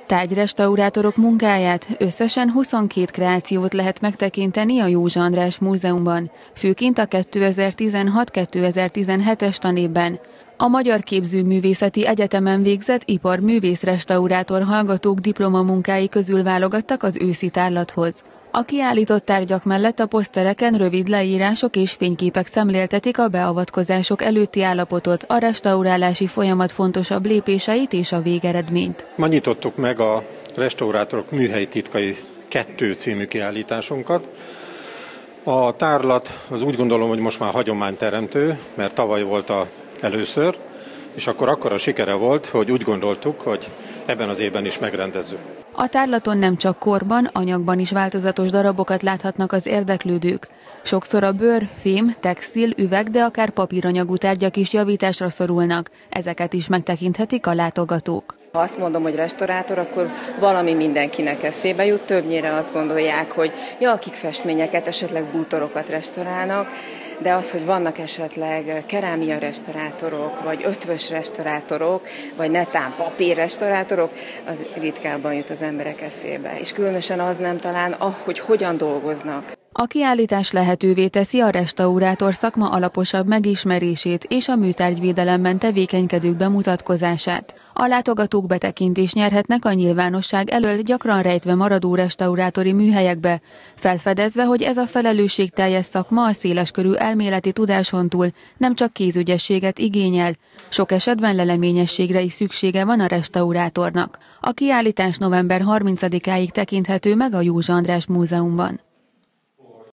Tárgyrestaurátorok munkáját, összesen 22 kreációt lehet megtekinteni a Józsa András Múzeumban, főként a 2016-2017-es tanévben. A Magyar Képzőművészeti Egyetemen végzett iparművész-restaurátor hallgatók diplomamunkái közül válogattak az őszi tárlathoz. A kiállított tárgyak mellett a posztereken rövid leírások és fényképek szemléltetik a beavatkozások előtti állapotot, a restaurálási folyamat fontosabb lépéseit és a végeredményt. Ma nyitottuk meg a Restaurátorok műhelyi titkai 2 című kiállításunkat. A tárlat az úgy gondolom, hogy most már hagyományteremtő, mert tavaly volt először, és akkor akkora sikere volt, hogy úgy gondoltuk, hogy ebben az évben is megrendezzük. A tárlaton nem csak korban, anyagban is változatos darabokat láthatnak az érdeklődők. Sokszor a bőr, fém, textil, üveg, de akár papíranyagú tárgyak is javításra szorulnak. Ezeket is megtekinthetik a látogatók. Ha azt mondom, hogy restaurátor, akkor valami mindenkinek eszébe jut. Többnyire azt gondolják, hogy akik festményeket, esetleg bútorokat restaurálnak, de az, hogy vannak esetleg kerámia restaurátorok, vagy ötvös restaurátorok, vagy netán papír restaurátorok, az ritkábban jut az emberek eszébe. És különösen az nem talán, hogy hogyan dolgoznak. A kiállítás lehetővé teszi a restaurátor szakma alaposabb megismerését és a műtárgyvédelemben tevékenykedők bemutatkozását. A látogatók betekintést nyerhetnek a nyilvánosság elől gyakran rejtve maradó restaurátori műhelyekbe, felfedezve, hogy ez a felelősségteljes szakma a széleskörű elméleti tudáson túl nem csak kézügyességet igényel, sok esetben leleményességre is szüksége van a restaurátornak. A kiállítás november 30-áig tekinthető meg a Józsa András Múzeumban.